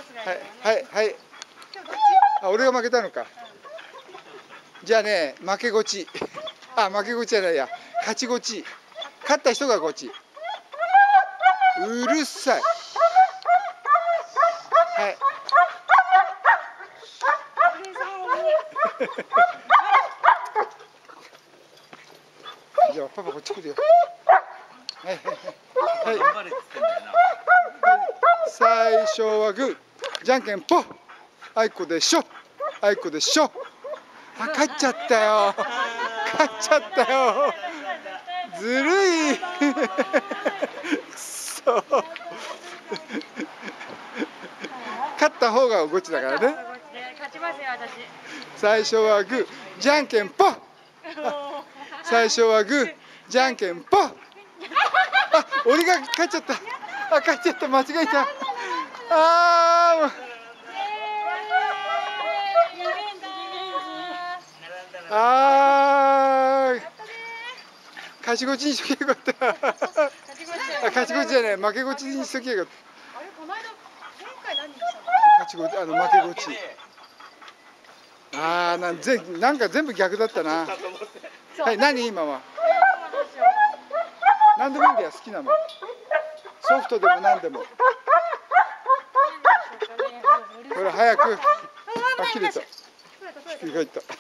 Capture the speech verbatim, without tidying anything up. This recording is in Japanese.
はいはい。あ、俺が負けたのか。じゃあね、負けごち。あ、負けごちじゃないや。勝ちごち。勝った人がごち。うるさい。はい。じゃあパパこっち来るよ。はいはいはい。最初はグー、じゃんけんぽん。あいこでしょ。あいこでしょ。あ、勝っちゃったよ。勝っちゃったよ。ずるい。くそ。勝った方がゴチだからね。 勝ちますよ私。 最初はグー、じゃんけんぽん。最初はグー、じゃんけんぽん。あ、俺が勝っちゃった。あ、勝っちゃった。間違えた。ああ。ああ。勝ちごちにしときゃよかった。勝ちごちじゃない、負けごちにしときゃよかった。あれ、この間、前回何でした？勝ちごち、あの負けごち。ああ、なんぜなんか全部逆だったな。はい、何今は。何でもいいんだよ、好きなの。ソフトでも何でも。ほら早く。あ、切れた。ひっくり返った。